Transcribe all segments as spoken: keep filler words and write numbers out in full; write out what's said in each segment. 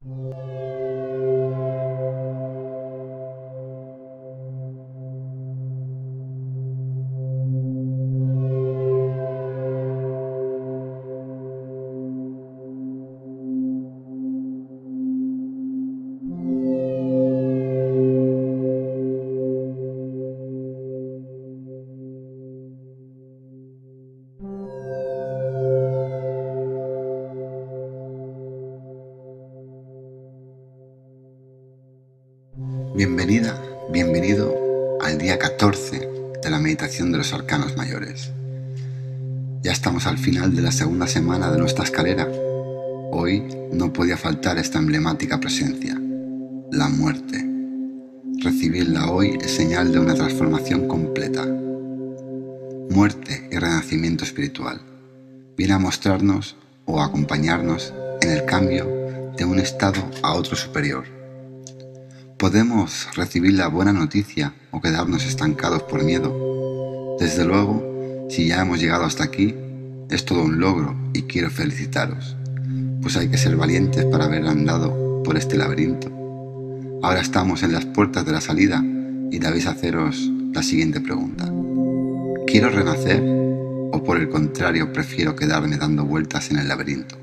Bienvenida, bienvenido al día catorce de la meditación de los arcanos mayores. Ya estamos al final de la segunda semana de nuestra escalera. Hoy no podía faltar esta emblemática presencia, la muerte. Recibirla hoy es señal de una transformación completa. Muerte y renacimiento espiritual. Viene a mostrarnos o a acompañarnos en el cambio de un estado a otro superior. Podemos recibir la buena noticia o quedarnos estancados por miedo. Desde luego, si ya hemos llegado hasta aquí, es todo un logro y quiero felicitaros, pues hay que ser valientes para haber andado por este laberinto. Ahora estamos en las puertas de la salida y debéis haceros la siguiente pregunta. ¿Quiero renacer o por el contrario prefiero quedarme dando vueltas en el laberinto?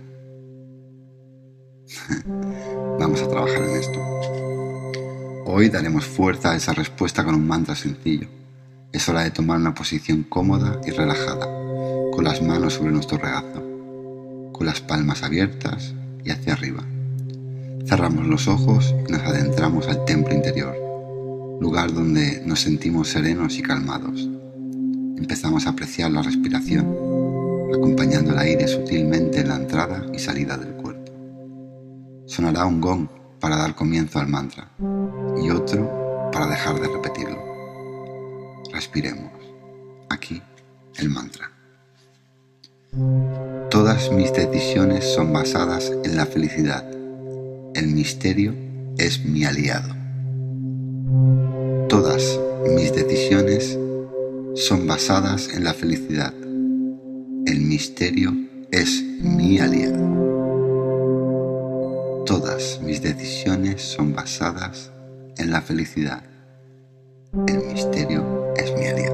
Vamos a trabajar en esto. Hoy daremos fuerza a esa respuesta con un mantra sencillo. Es hora de tomar una posición cómoda y relajada, con las manos sobre nuestro regazo, con las palmas abiertas y hacia arriba. Cerramos los ojos y nos adentramos al templo interior, lugar donde nos sentimos serenos y calmados. Empezamos a apreciar la respiración, acompañando el aire sutilmente en la entrada y salida del cuerpo. Sonará un gong para dar comienzo al mantra y otro para dejar de repetirlo. Respiremos. Aquí el mantra. Todas mis decisiones son basadas en la felicidad. El misterio es mi aliado. Todas mis decisiones son basadas en la felicidad. El misterio es mi aliado. Todas mis decisiones son basadas en la felicidad. El misterio es mi aliado.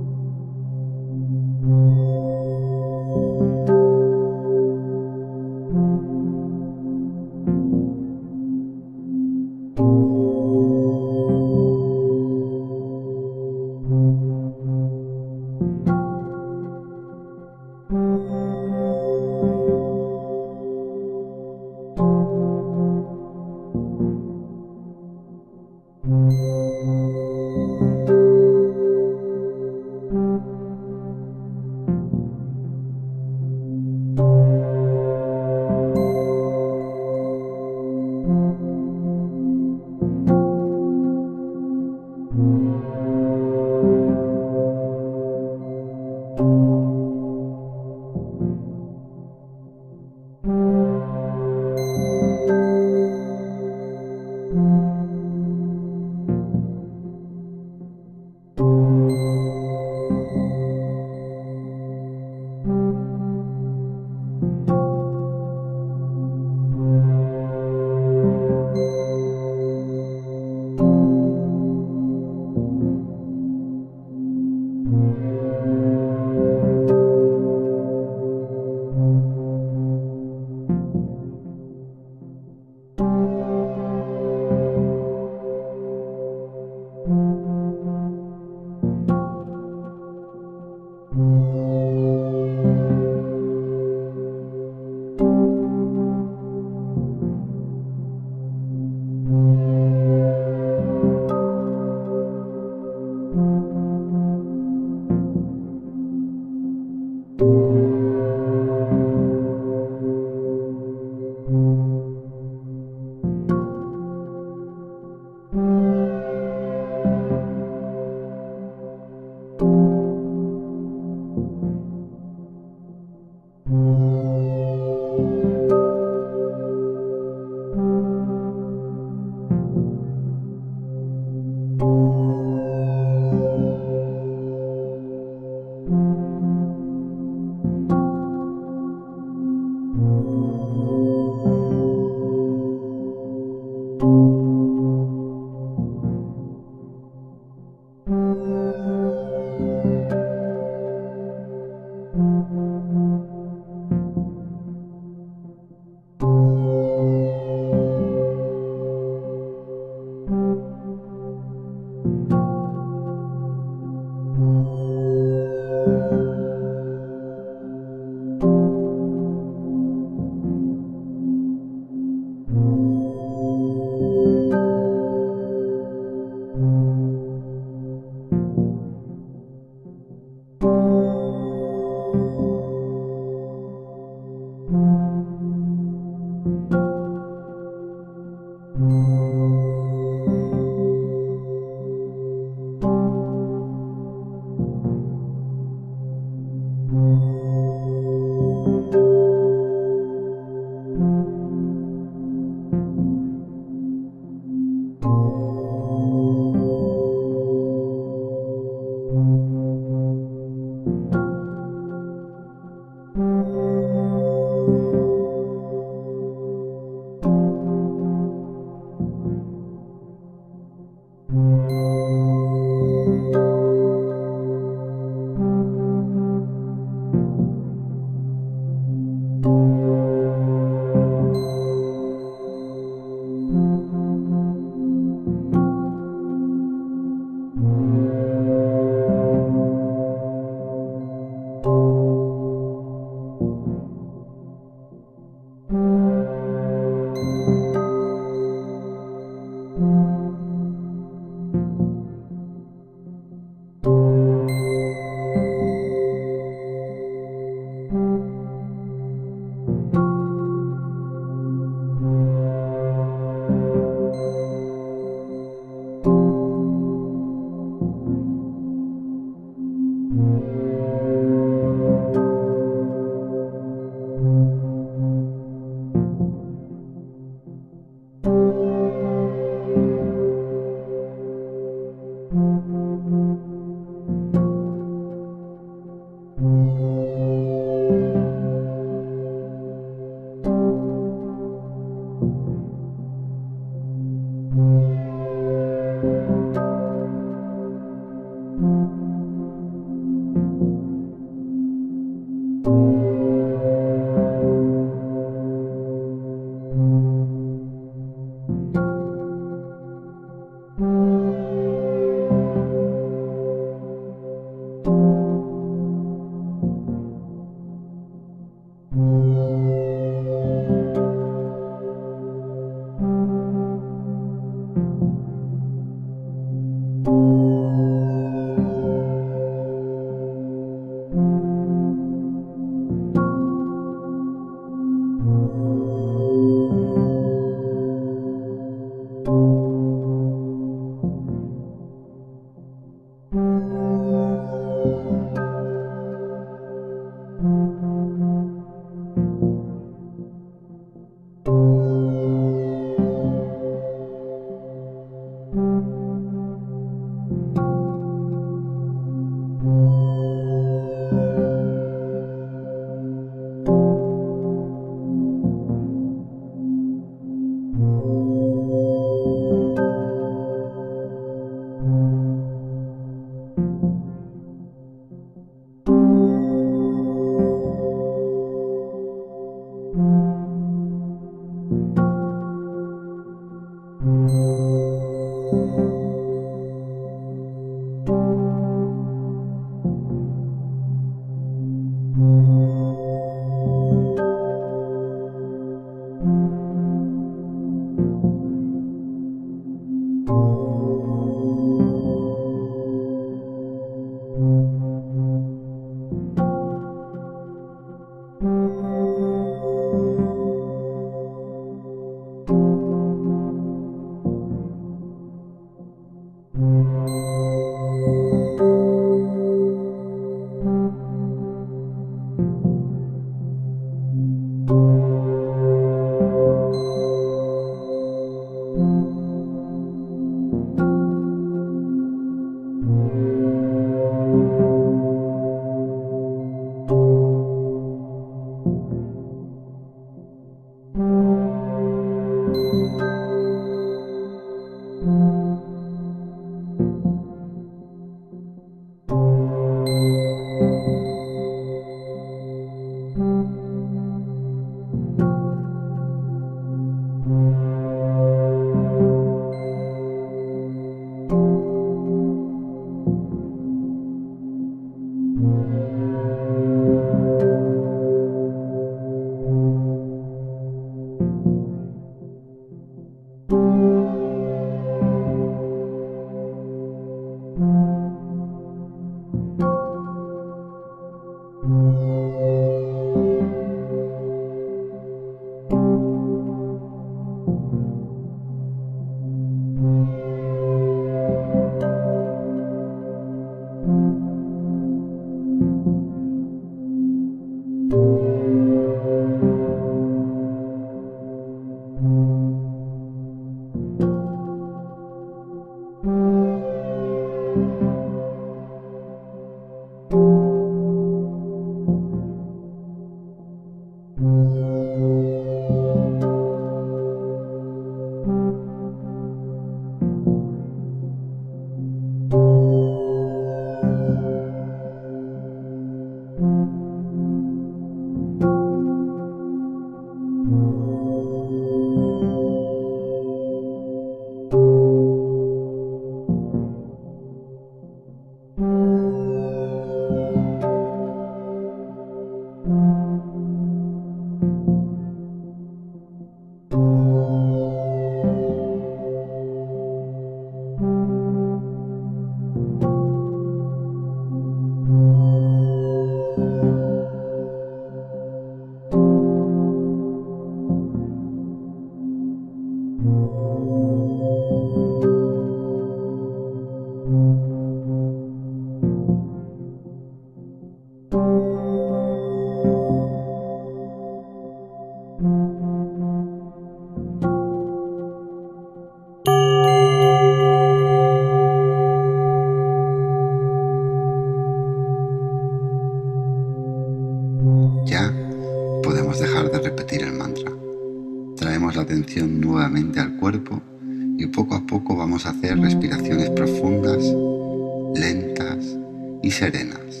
Ya podemos dejar de repetir el mantra. Traemos la atención nuevamente al cuerpo y poco a poco vamos a hacer respiraciones profundas, lentas y serenas.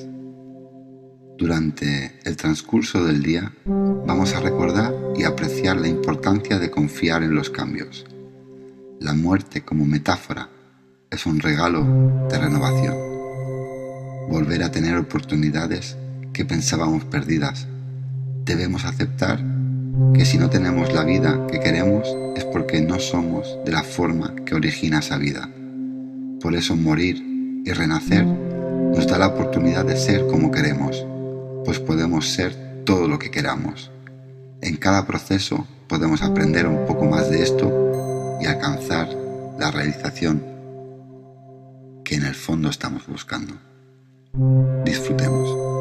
Durante el transcurso del día vamos a recordar y apreciar la importancia de confiar en los cambios. La muerte como metáfora es un regalo de renovación. Volver a tener oportunidades que pensábamos perdidas. Debemos aceptar que si no tenemos la vida que queremos es porque no somos de la forma que origina esa vida. Por eso morir y renacer nos da la oportunidad de ser como queremos, pues podemos ser todo lo que queramos. En cada proceso podemos aprender un poco más de esto y alcanzar la realización que en el fondo estamos buscando. Disfrutemos.